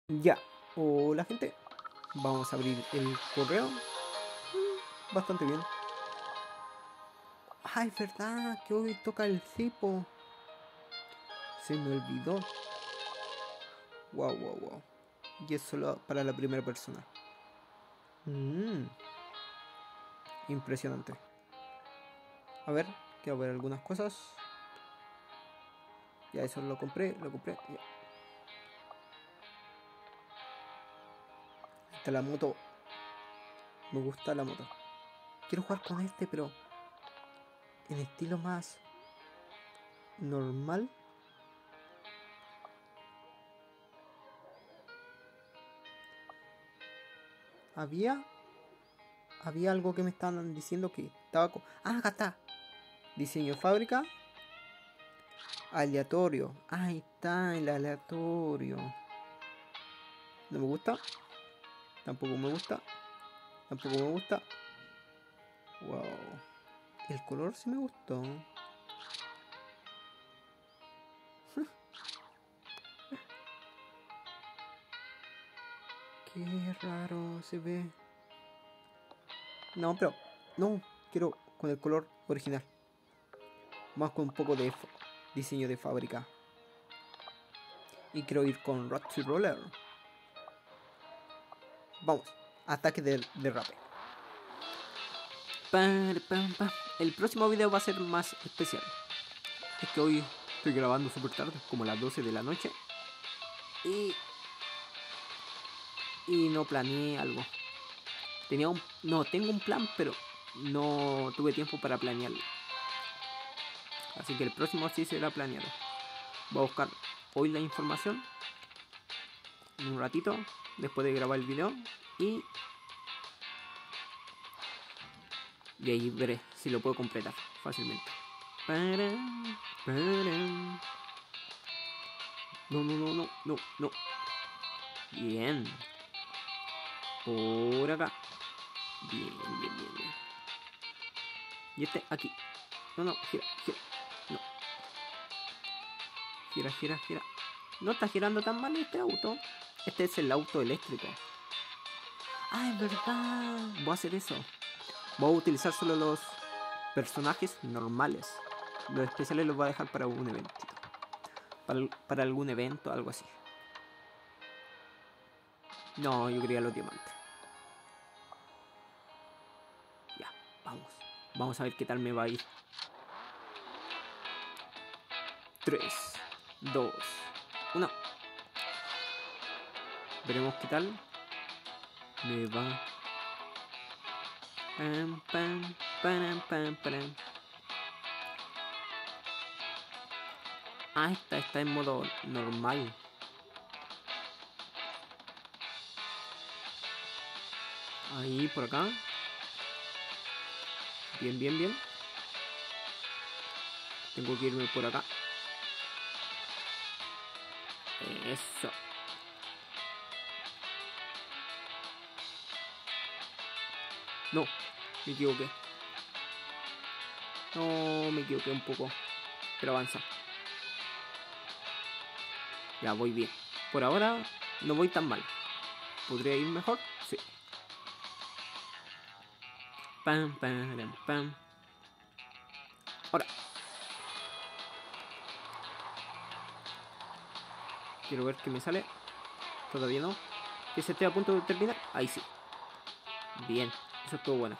Ya, hola gente, vamos a abrir el correo. Bastante bien. Ah, es verdad que hoy toca el cipo. Se me olvidó. Wow, wow, wow. Y es solo para la primera persona. Mmm, impresionante. A ver, quiero ver algunas cosas. Ya eso lo compré, ya. Ahí está la moto. Me gusta la moto. Quiero jugar con este, pero en estilo más normal. Había había algo que me estaban diciendo que estaba ah, acá está. Diseño de fábrica. Aleatorio. Ahí está el aleatorio. No me gusta. Tampoco me gusta. Tampoco me gusta. Wow. El color sí me gustó. Qué raro se ve. No, pero... No, quiero con el color original. Más con un poco de diseño de fábrica. Y quiero ir con Roxy Roller. Vamos. Ataque de derrape. El próximo video va a ser más especial. Es que hoy estoy grabando súper tarde, como a las 12 de la noche. Y no planeé algo. Tengo un plan, pero no tuve tiempo para planearlo. Así que el próximo sí será planeado. Voy a buscar hoy la información en un ratito, después de grabar el video. Y ahí veré si lo puedo completar fácilmente. No. Bien. Por acá. Bien. Y este aquí. No, gira. No. Gira. No está girando tan mal este auto. Este es el auto eléctrico. Ah, es verdad. Voy a hacer eso. Voy a utilizar solo los personajes normales. Los especiales los voy a dejar para un evento. Para algún evento, algo así. No, yo quería los diamantes. Ya, vamos. Vamos a ver qué tal me va a ir. 3, 2, 1. Veremos qué tal me va. Ah, esta está en modo normal. Ahí, por acá. Bien. Tengo que irme por acá. Eso. No, me equivoqué. No, me equivoqué un poco. Pero avanza. Ya voy bien. Por ahora no voy tan mal. ¿Podría ir mejor? Sí. Pam. Ahora. Quiero ver qué me sale. Todavía no. Que se esté a punto de terminar. Ahí sí. Bien. Eso estuvo bueno.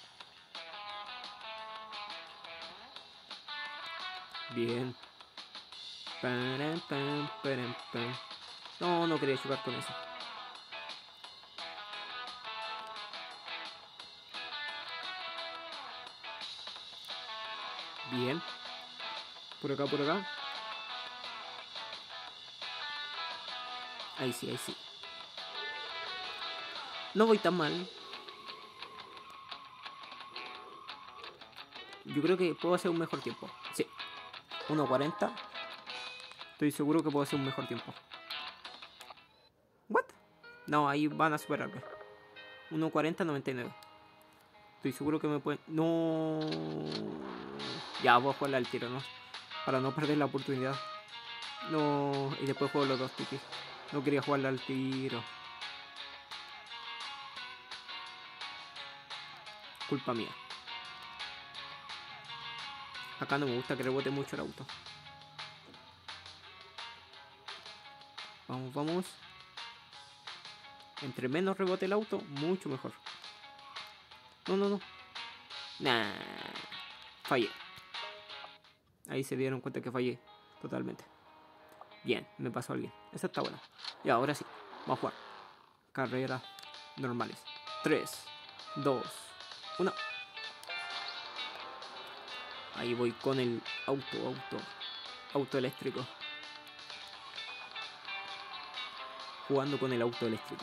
Bien. No quería jugar con eso. Bien. Por acá. Ahí sí. No voy tan mal. Yo creo que puedo hacer un mejor tiempo. Sí. 1.40. Estoy seguro que puedo hacer un mejor tiempo. ¿What? No, ahí van a superarme. 1.40.99. Estoy seguro que me pueden... No. Ya, voy a jugarle al tiro, ¿no? Para no perder la oportunidad. No. Y después juego los dos tickets. No quería jugarla al tiro. Culpa mía. Acá no me gusta que rebote mucho el auto. Vamos, vamos. Entre menos rebote el auto, mucho mejor. No, no, no. Nah. Fallé. Ahí se dieron cuenta que fallé. Totalmente. Bien, me pasó alguien. Esa está buena. Y ahora sí. Vamos a jugar. Carreras normales. 3, 2, 1. Ahí voy con el auto eléctrico. Jugando con el auto eléctrico.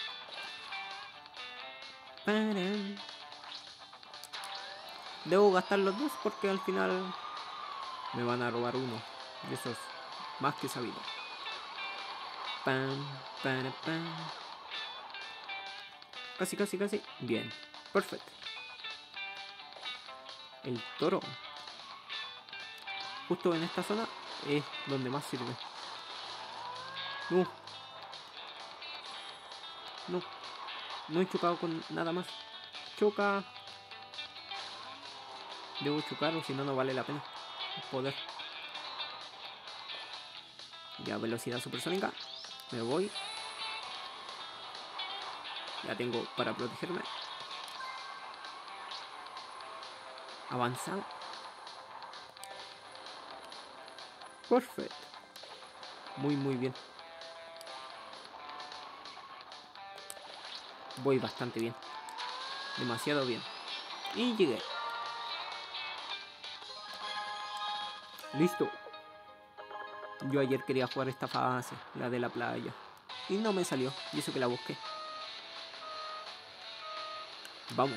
Debo gastar los dos porque al final me van a robar uno. Y eso es más que sabido. Pam, pam, pam. Casi, casi, casi. Bien. Perfecto. El toro. Justo en esta zona es donde más sirve. No. No. No he chocado con nada más. Choca. Debo chocar o si no, no vale la pena. Poder. Ya, velocidad supersónica. Me voy. Ya tengo para protegerme. Avanzado. Perfecto. Muy, muy bien. Voy bastante bien. Demasiado bien. Y llegué. Listo. Yo ayer quería jugar esta fase, la de la playa. Y no me salió. Y eso que la busqué. Vamos.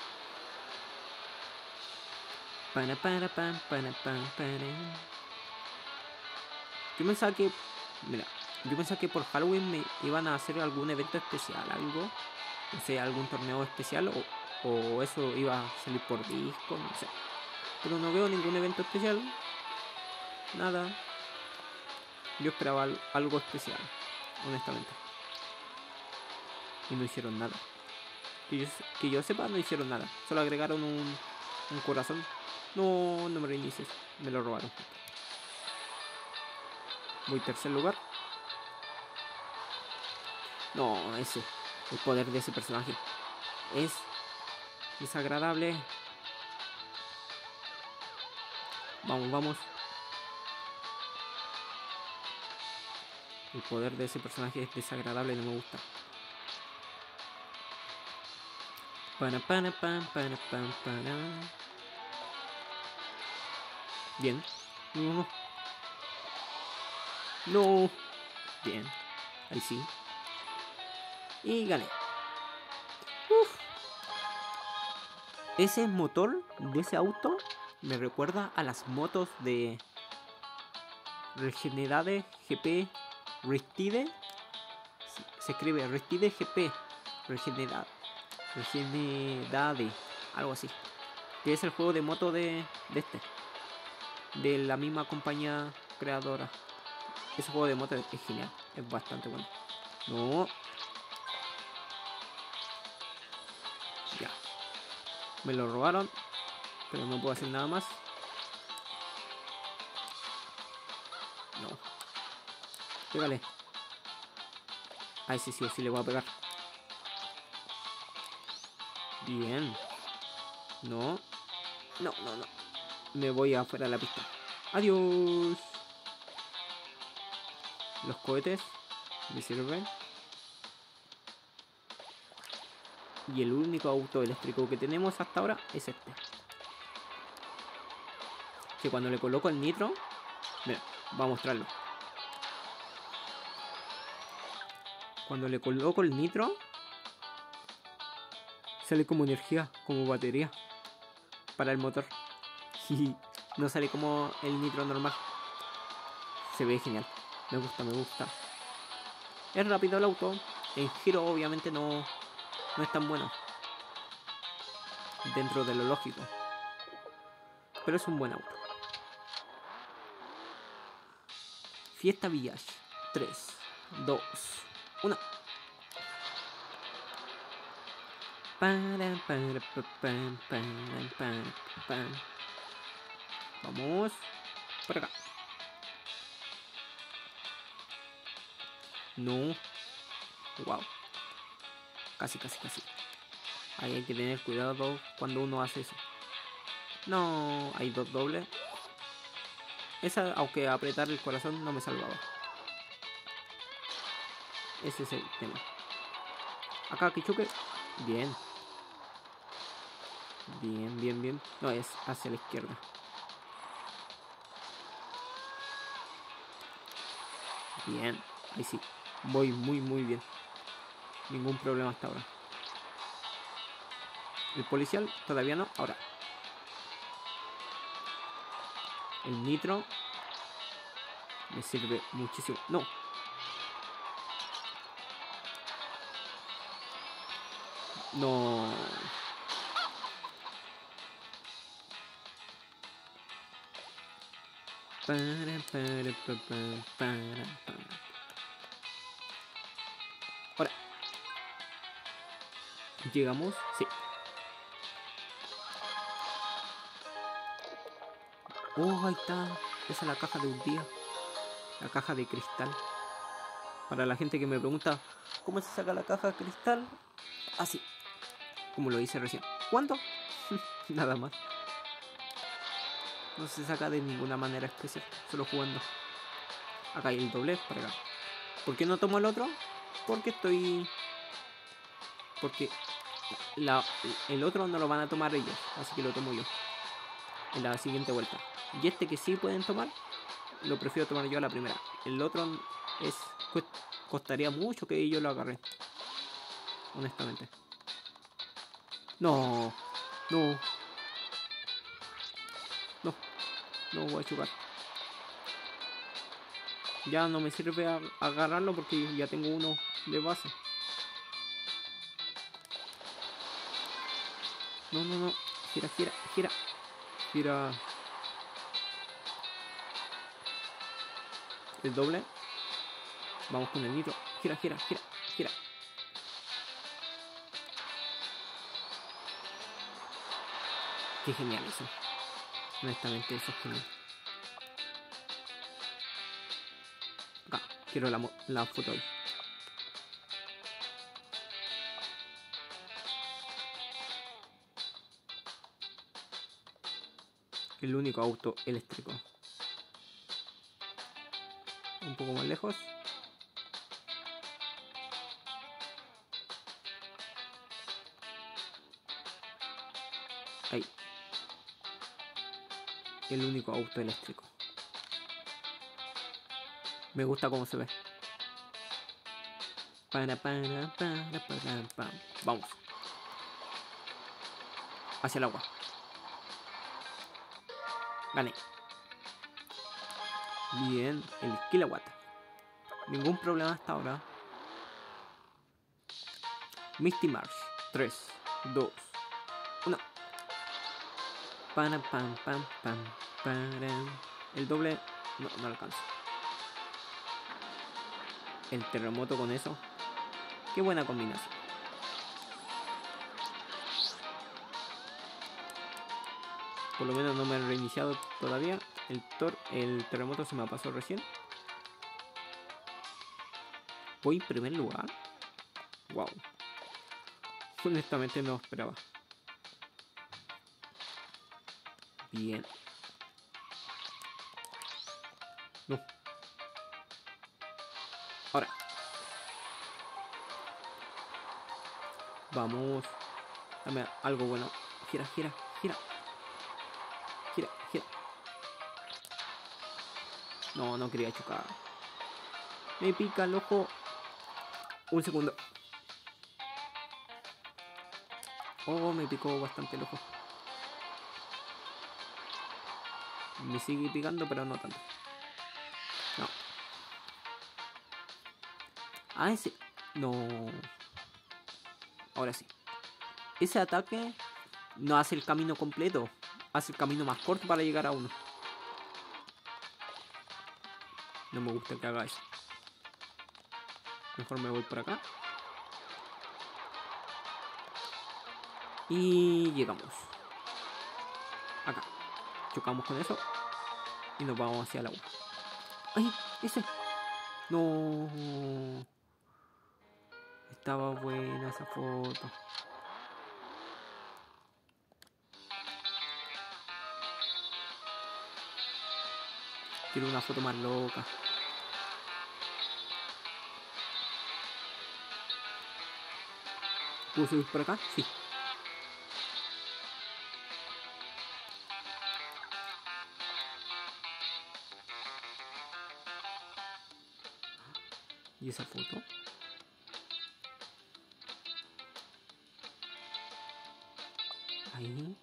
Para, para, pam, para, pam, para. Yo pensaba que... Mira. Yo pensaba que por Halloween me iban a hacer algún evento especial. Algo. No sé, algún torneo especial. O eso iba a salir por disco. No sé. Pero no veo ningún evento especial. Nada. Yo esperaba algo especial. Honestamente. Y no hicieron nada. Que yo sepa, no hicieron nada. Solo agregaron un corazón. No, no me reinicies. Me lo robaron. Voy tercer lugar. No, ese. El poder de ese personaje. Es desagradable. Vamos, vamos. El poder de ese personaje es desagradable y no me gusta. Para, para, pam, para, pam, para. Bien. No. No. Bien. Ahí sí. Y gané. Uf. Ese motor de ese auto me recuerda a las motos de Regenerade GP Restide. Se escribe Restide GP Regenerade, algo así. Que es el juego de moto de la misma compañía creadora. Ese juego de moto es genial, es bastante bueno. No. Ya. Me lo robaron, pero no puedo hacer nada más. No. Pégale. A ese sí o sí le voy a pegar. Bien. No. No, no, no. Me voy afuera de la pista. Adiós. Los cohetes me sirven. Y el único auto eléctrico que tenemos hasta ahora es este. Que cuando le coloco el nitro... Mira, voy a mostrarlo. Cuando le coloco el nitro... Sale como energía, como batería. Para el motor. Y no sale como el nitro normal. Se ve genial. Me gusta, me gusta. Es rápido el auto. En giro obviamente no es tan bueno. Dentro de lo lógico. Pero es un buen auto. Fiesta Village 3, 2, 1. Vamos por acá. No. Wow. Casi. Ahí hay que tener cuidado cuando uno hace eso. No, hay 2 dobles. Esa, aunque apretar el corazón no me salvaba. Ese es el tema. Acá, Kichuke. Bien. Bien. No, es hacia la izquierda. Bien. Ahí sí. Voy muy bien. Ningún problema hasta ahora. El policial todavía no. Ahora. El nitro. Me sirve muchísimo. No. No. Ahora. Llegamos. Sí. Oh, ahí está. Esa es la caja de un día. La caja de cristal. Para la gente que me pregunta ¿cómo se saca la caja de cristal? Así. Como lo hice recién. ¿Cuánto? Nada más. No se saca de ninguna manera especial. Solo jugando. Acá hay el doble para acá. ¿Por qué no tomo el otro? Porque el otro no lo van a tomar ellos. Así que lo tomo yo. En la siguiente vuelta. Y este que sí pueden tomar, lo prefiero tomar yo a la primera. El otro costaría mucho que yo lo agarre. Honestamente. No. No voy a chocar. Ya no me sirve agarrarlo porque ya tengo uno de base. No. Gira. El doble. Vamos con el nitro. Gira. Qué genial eso. Honestamente, eso es genial. Acá, quiero la foto ahí. El único auto eléctrico. Un poco más lejos. Ahí. El único auto eléctrico. Me gusta cómo se ve. Vamos. Hacia el agua. Gané. Bien, el kilowatt. Ningún problema hasta ahora. Misty Marsh. 3, 2, 1. El doble no alcanza. El terremoto con eso. Qué buena combinación. Por lo menos no me han reiniciado todavía. El terremoto se me pasó recién. Voy en primer lugar. Wow. Honestamente no esperaba. Bien. No. Ahora. Vamos. Dame algo bueno. Gira. No quería chocar. Me pica el ojo. Un segundo. Oh, me picó bastante el ojo. Me sigue picando, pero no tanto. No. Ah, ese. No. Ahora sí. Ese ataque no hace el camino completo. Hace el camino más corto para llegar a uno. No me gusta que haga eso. Mejor me voy por acá. Y llegamos. Acá. Chocamos con eso. Y nos vamos hacia el agua. ¡Ay! ¡Ese! No. Estaba buena esa foto. Quiero una foto más loca. ¿Puedo subir por acá? Sí. ¿Y esa foto? Ahí.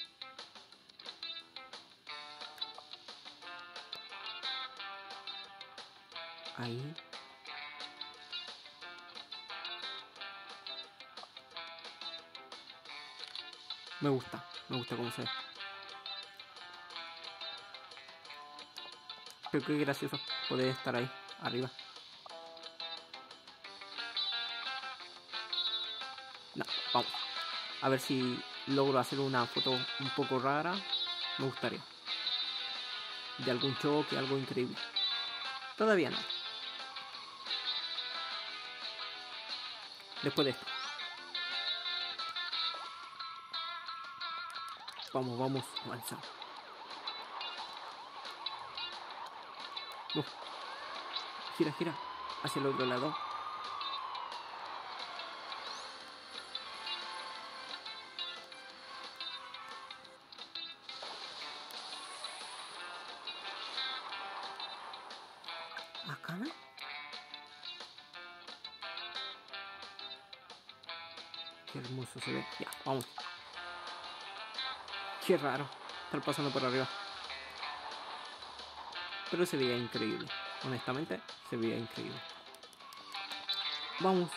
Ahí. Me gusta cómo se ve. Pero qué gracioso poder estar ahí, arriba. No, vamos. A ver si logro hacer una foto un poco rara. Me gustaría. De algún choque, algo increíble. Todavía no. Después de esto. Vamos, vamos, avanza. No. Gira, gira. Hacia el otro lado. Acá. Qué hermoso se ve. Ya, vamos. Qué raro estar pasando por arriba. Pero se veía increíble. Honestamente, se veía increíble. Vamos.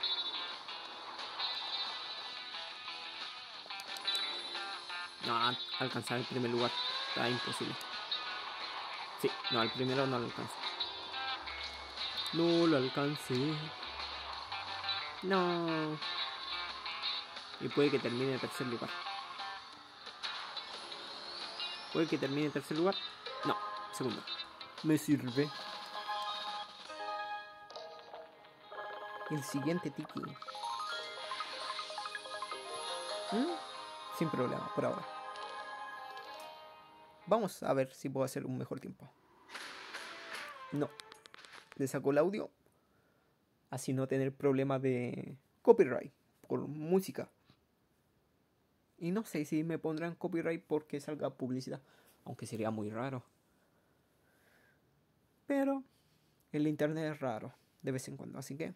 No, alcanzar el primer lugar. Está imposible. Sí, no, el primero no lo alcanzo. No lo alcancé. No. Y puede que termine en tercer lugar. Puede que termine en tercer lugar. No, segundo. Me sirve. El siguiente tiki. Sin problema, por ahora. Vamos a ver si puedo hacer un mejor tiempo. No. Le saco el audio. Así no tener problemas de copyright por música. Y no sé si me pondrán copyright porque salga publicidad. Aunque sería muy raro. Pero el internet es raro de vez en cuando. Así que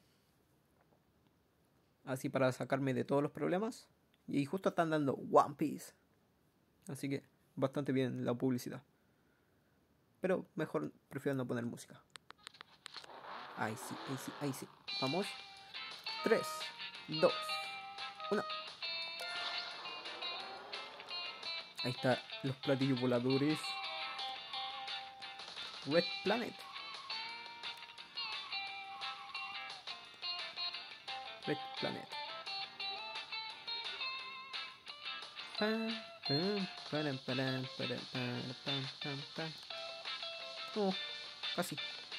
así para sacarme de todos los problemas. Y justo están dando One Piece. Así que bastante bien la publicidad. Pero mejor prefiero no poner música. Ahí sí, ahí sí, ahí sí. Vamos. 3, 2, 1. Ahí está los platillos voladores. Red Planet. Red Planet. Oh, casi.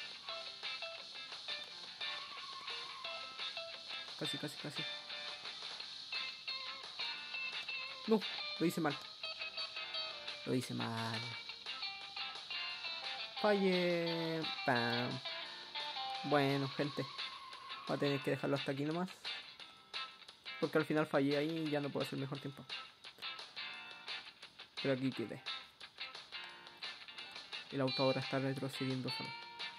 Casi, casi, casi. No, lo hice mal. Lo hice mal. Fallé. Pam. Bueno, gente. Voy a tener que dejarlo hasta aquí nomás. Porque al final fallé ahí y ya no puedo hacer mejor tiempo. Pero aquí quedé. El auto ahora está retrocediendo solo.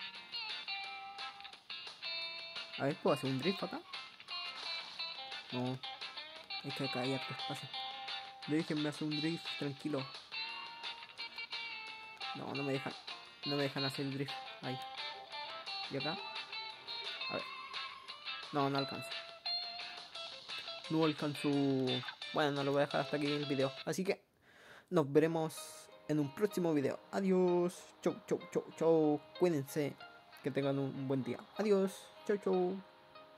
A ver, ¿puedo hacer un drift acá? No. Es que acá hay harto espacio. Déjenme hacer un drift, tranquilo. No, no me dejan. No me dejan hacer el drift. Ahí. ¿Y acá? A ver. No, no alcanzo. No alcanzo. Bueno, no lo voy a dejar hasta aquí el video. Así que nos veremos en un próximo video. Adiós. Chau, chau, chau, chau. Cuídense. Que tengan un buen día. Adiós. Chau, chau.